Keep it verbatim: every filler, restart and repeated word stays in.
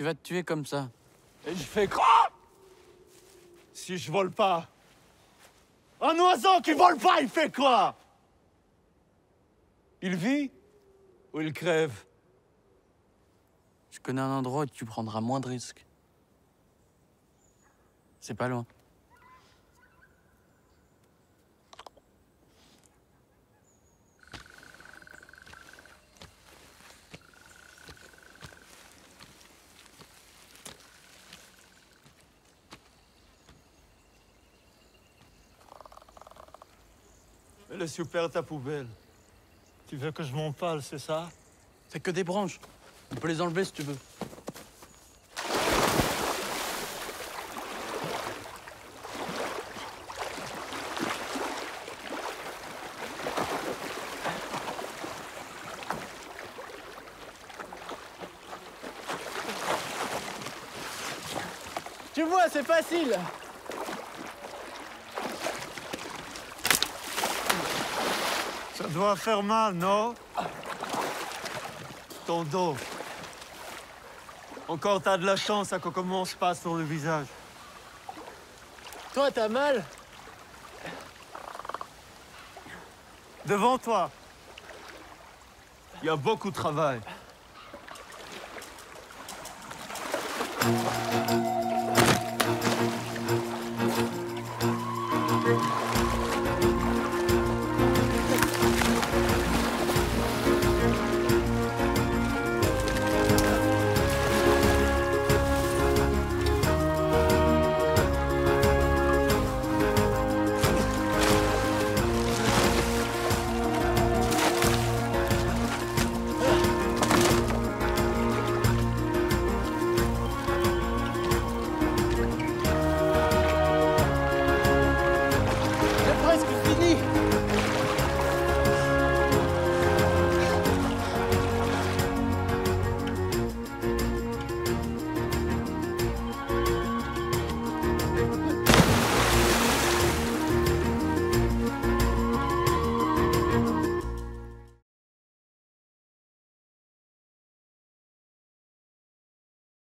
Tu vas te tuer comme ça. Et je fais quoi? Si je vole pas. Un oiseau qui vole pas, il fait quoi? Il vit ou il crève? Je connais un endroit où tu prendras moins de risques. C'est pas loin. Elle est super ta poubelle. Tu veux que je m'en parle, c'est ça? C'est que des branches. On peut les enlever si tu veux. Tu vois, c'est facile. Ça doit faire mal, non? Ton dos. Encore t'as de la chance à que commence pas sur le visage. Toi, t'as mal? Devant toi. Il y a beaucoup de travail.